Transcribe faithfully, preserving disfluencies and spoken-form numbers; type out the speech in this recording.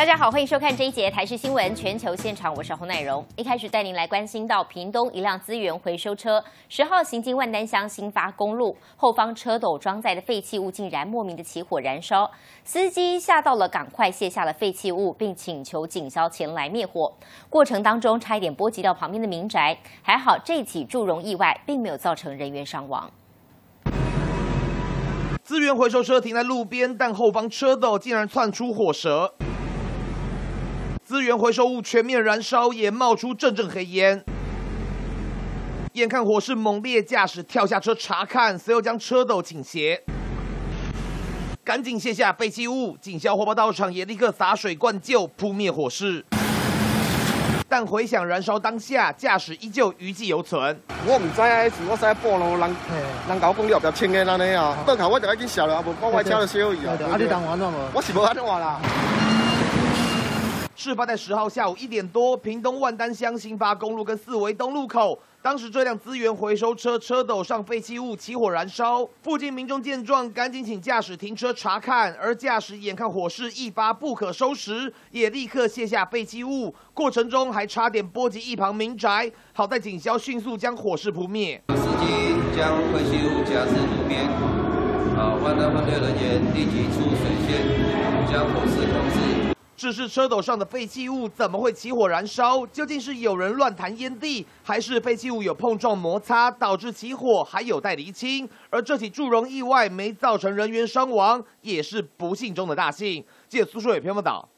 大家好，欢迎收看这一节台视新闻全球现场，我是洪乃荣。一开始带您来关心到屏东一辆资源回收车十号行经万丹乡新发公路，后方车斗装载的废弃物竟然莫名的起火燃烧，司机吓到了，赶快卸下了废弃物，并请求警消前来灭火。过程当中差一点波及到旁边的民宅，还好这起祝融意外并没有造成人员伤亡。 资源回收车停在路边，但后方车斗竟然窜出火舌，资源回收物全面燃烧，也冒出阵阵黑烟。眼看火势猛烈，驾驶跳下车查看，随后将车斗倾斜，赶紧卸下废弃物。警消火炮到场，也立刻洒水灌救，扑灭火势。 但回想燃烧当下，驾驶依旧余悸犹存。 我唔知啊，是我驶半路，人人甲我讲你后壁清的安尼啊，倒头我就赶紧烧了，啊无我我车就烧去啊。啊，你当完了无？我是无安怎话啦。 事发在十号下午一点多，屏东万丹乡新发公路跟四维东路口。 当时这辆资源回收车车斗上废弃物起火燃烧，附近民众见状赶紧请驾驶停车查看，而驾驶眼看火势一发不可收拾，也立刻卸下废弃物，过程中还差点波及一旁民宅，好在警消迅速将火势扑灭。 司机将废弃物夹至路边，啊，万丹分队人员立即出水线，将火势控制。 只是车斗上的废弃物怎么会起火燃烧？究竟是有人乱弹烟蒂，还是废弃物有碰撞摩擦导致起火，还有待厘清。而这起祝融意外没造成人员伤亡，也是不幸中的大幸。记者苏硕伟报道。